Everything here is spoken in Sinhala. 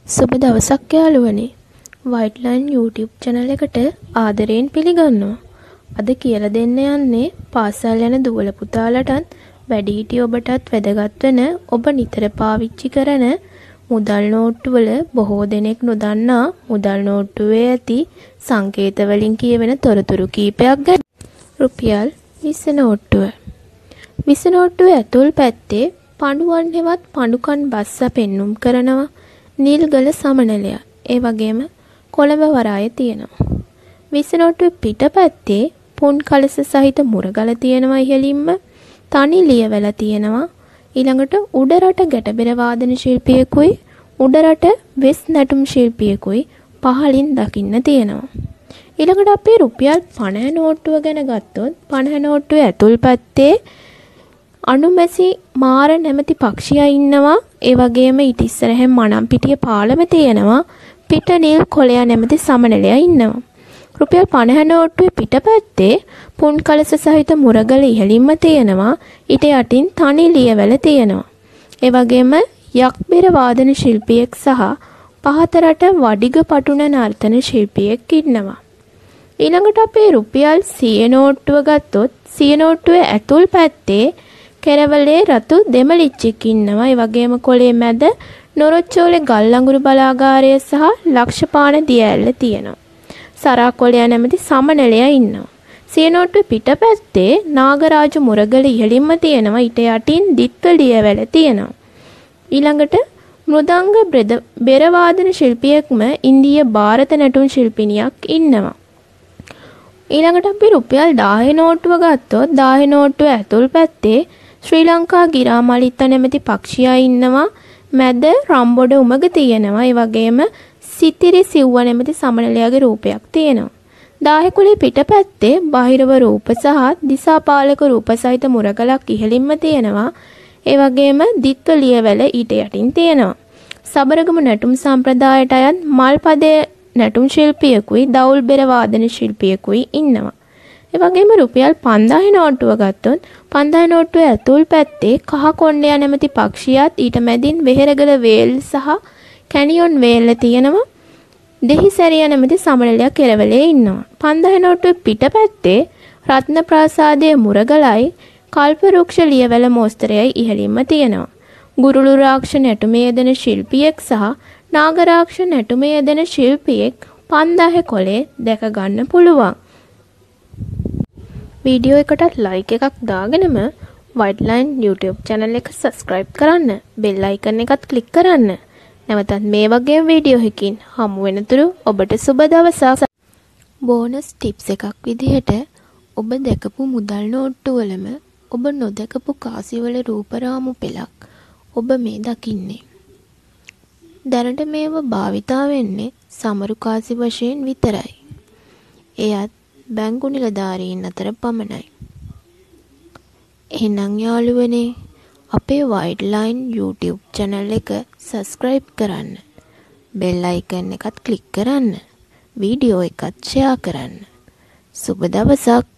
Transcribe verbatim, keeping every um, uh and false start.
සුබ දවසක් යාළුවනේ. White Line YouTube channel එකට ආදරයෙන් පිළිගන්නවා. අද කියලා දෙන්න යන්නේ පාසල් යන දුවල පුතාලටත් වැඩිහිටි ඔබටත් වැදගත් වෙන ඔබ නිතර පාවිච්චි කරන මුදල් නෝට්ටු වල බොහෝ දෙනෙක් නොදන්නා මුදල් නෝට්ටුවේ ඇති සංකේත වලින් කියවෙන තොරතුරු කීපයක් ගැන. රුපියල් විස්ස නෝට්ටුව. විස්ස නෝට්ටුවේ ඇතුල් පැත්තේ පඬුවන් හෙවත් පඬුකන් බස්ස පෙන්눔 කරනවා. නිල්ගල සමනලය. ඒ වගේම කොළඹ වරාය තියෙනවා. විස්ස නෝට්ටුවේ පිටපැත්තේ පුන් කලස සහිත මුරගල තියෙනවා ඉහළින්ම. තනි ලියවැල තියෙනවා. ඊළඟට උඩරට ගැටබෙර වාදන ශිල්පියෙකුයි උඩරට වෙස් නැටුම් ශිල්පියෙකුයි පහළින් දකින්න තියෙනවා. ඊළඟට අපි රුපියල් පනහ නෝට්ටුව ගැන ගත්තොත් පනහ නෝට්ටුවේ ඇතුල් පැත්තේ අනුමැසි මාර නැමැති පක්ෂියා ඉන්නවා. ඒ වගේම ඊට ඉස්සරහින් මනම් පිටිය පාලම තියෙනවා. පිට නිල් කොළයා නැමැති සමනලයා ඉන්නවා. රුපියල් පනහ නෝට්ටුවේ පිටපැත්තේ පුන් කලස සහිත මුරගල ඉහළින්ම තියෙනවා. ඊට යටින් තනි ලියවැල තියෙනවා. ඒ වගේම යක්බෙර වාදන ශිල්පියෙක් සහ පහතරට වඩිග පටුන නර්තන ශිල්පියෙක් ඉන්නවා. ඊළඟට අපේ රුපියල් සිය නෝට්ටුව ගත්තොත් සිය නෝට්ටුවේ ඇතුල් පැත්තේ කෙරවලේ රතු දෙමලිච්චෙක් ඉන්නවා. ඒ වගේම කොළේ මැද නොරොච්චෝලේ ගල් අඟුරු බලාගාරය සහ ලක්ෂපාන දියැල්ල තියෙනවා. සරා කොළයා නැමැති සමනලයා ඉන්නවා. සිය නෝට්ටුවේ පිටපැත්තේ නාගරාජ මුරගල ඉහළින්ම තියෙනවා. ඊට යටින් දිත්ව ලියවැල තියෙනවා. ඊළඟට මෘදංග බෙර වාදන ශිල්පියෙක්ම ඉන්දීය ಭಾರತ නැටුම් ශිල්පිනියක් ඉන්නවා. ඊළඟට අපි රුපියල් දහය නෝට්ටුව ගත්තොත් දහය නෝට්ටුවේ ඇතුල් පැත්තේ ශ්‍රී ලංකා ගිරාමලිත්ත නැමැති පක්ෂියා ඉන්නවා. මැද රම්බොඩ උමග තියෙනවා. ඒ වගේම සිතිරි සිව්ව නැමැති සමනලයාගේ රූපයක් තියෙනවා. දහය කුලේ පිටපැත්තේ බාහිරව රූප සහ දිසාපාලක රූප සහිත මුරගලක් ඉහළින්ම තියෙනවා. ඒ වගේම දිත්ව ලියවැල ඊට යටින් තියෙනවා. සබරගමු නැටුම් සම්ප්‍රදායට අයත් මල්පදේ නැටුම් ශිල්පියෙකුයි දවුල් බෙර වාදන ශිල්පියෙකුයි ඉන්නවා. ඒ වගේම රුපියල් පන්දාය නෝට්ටුව ගත්තොත් පන්දාය නෝට්ටුවේ ඇතුල් පැත්තේ කහ කොණ්ඩයා නැමැති පක්ෂියාත් ඊට මැදින් වෙහෙරගල වේල් සහ කැනියොන් වේල්ල තියෙනවා. දෙහිසැරිය නැමැති සමනලයා කෙරවලේ ඉන්නවා. පන්දාය නෝට්ටුවේ පිටපැත්තේ රත්න ප්‍රාසාදයේ මුරගලයි කල්පවෘක්ෂ ලියවැල මෝස්තරයයි ඉහළින්ම තියෙනවා. ගුරුළු රාක්ෂ නැටුමේ යෙදෙන ශිල්පියෙක් සහ නාගරාක්ෂ නැටුමේ යෙදෙන ශිල්පියෙක් පන්දාය කොලේ දැක ගන්න පුළුවන්. වීඩියෝ එකටත් ලයික් එකක් දාගෙනම White Line YouTube channel එක subscribe කරන්න. bell icon එකත් click කරන්න. නැවතත් මේ වගේ වීඩියෝ එකකින් හමු වෙනතුරු ඔබට සුබ දවසක්. බෝනස් ටිප්ස් එකක් විදිහට ඔබ දැකපු මුදල් නෝට්ටු වලම ඔබ නොදකපු කාසිවල රූපරාමු පෙළක් ඔබ මේ දකින්නේ. දැනට මේව භාවිතා වෙන්නේ සමරු කාසි වශයෙන් විතරයි. එයත් බැංකු නිලධාරීන් අතර පමණයි. එහෙනම් යාළුවනේ අපේ White Line YouTube channel එක subscribe කරන්න. bell icon එකත් click කරන්න. වීඩියෝ එකත් share කරන්න. සුබ දවසක්.